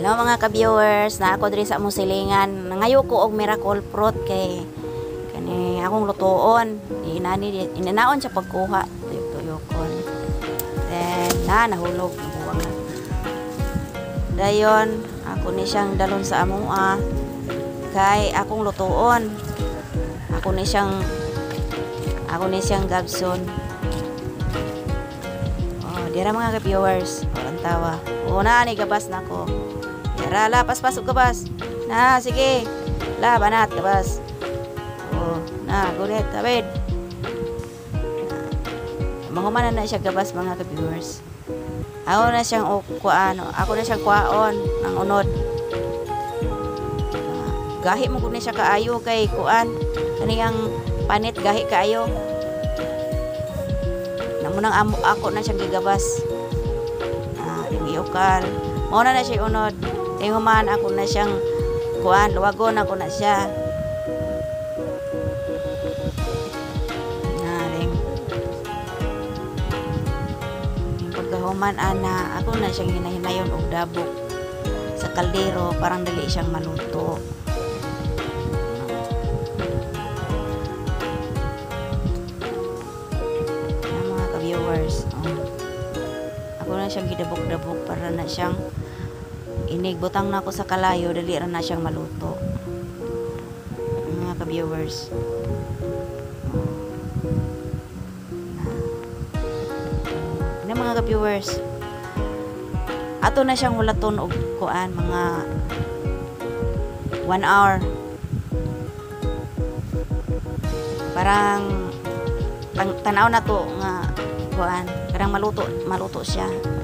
No mga ka-viewers, na ako diri sa among silingan. Nangayo ko og miracle fruit kay kani akong lutuon. Inanaon siya pagkuha. Tuyok-tuyokon. Then nahulog buwang na. Dayon ako ni siyang dalon sa amoa kay akong lutuon. Ako ni siyang gabson. Oh, dira mga ka-viewers, walang tawa. Una ni gabas nako. Dira la paspas og gabas. Na sige. La banat gabas. Oh, na gulit tabid. Mahuman na siya gabas mga ka-viewers. Ako na siyang ako na siyang kuaon ang unod. Gahi mo kun siya kaayo kay kuan kaniyang panit gahi kaayo. Namunang ako na siyang gigabas. Lingiyokal. Mao na siya unod. Tinguman ako na siyang kuan, luwagon ako na siya. Pagkahuman ana, ako na siyang hinahinayon og dabok sa kaldero, parang dali siyang maluto. Mga ka-viewers, ako na siyang gidabok-dabok para na siyang inigbutang na ako sa kalayo, dali ra na siyang maluto. Mga ka-viewers, mga ka-viewers, ato na siyang hulaton og kuan mga 1 hour. Parang tanaw na to nga kuan, parang maluto siya.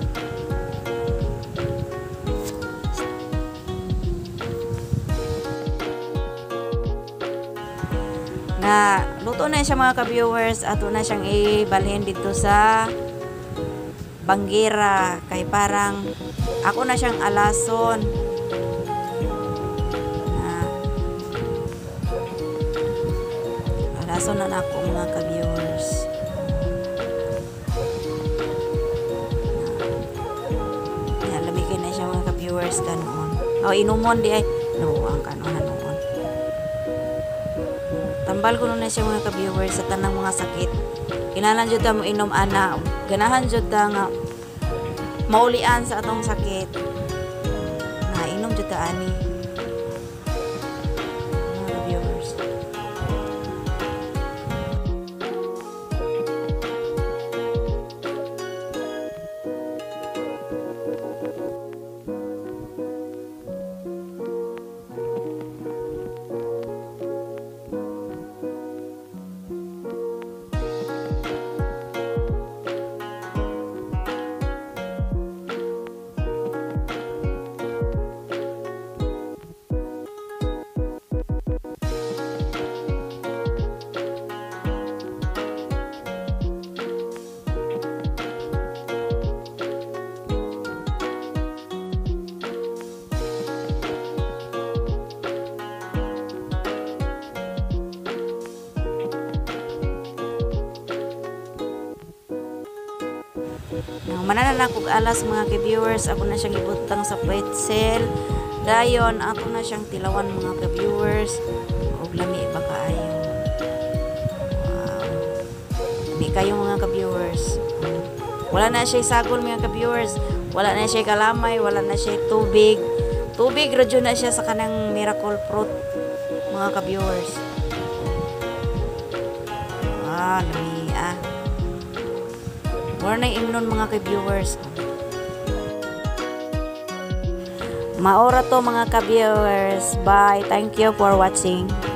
Na luto na siya mga ka-viewers, ato na siyang ibalhin dito sa banggera kay parang ako na siyang alason. Alason na ako mga ka-viewers. Lamigin na siya mga ka-viewers kanon. Inumon di ay ang kanon noon. Tambal ko na siya mga ka-viewers sa tanang mga sakit. Kinalan jud ta mo inom ana, ganahan jud ta nga maulian sa atong sakit. Na inom jud ta ani. Mga viewers. Mananan ako alas mga ka-viewers, ako na siyang ibutang sa pretzel. Dayon ako na siyang tilawan mga ka-viewers. Og lami ba kaayo. Wow. Lami kayo mga ka-viewers. Wala na siya sagol mga ka-viewers. Wala na siya kalamay, wala na siya tubig. Tubig radyo na siya sa kanang miracle fruit mga ka-viewers. Lami More na imnon mga ka-viewers. Maora to mga ka-viewers. Bye. Thank you for watching.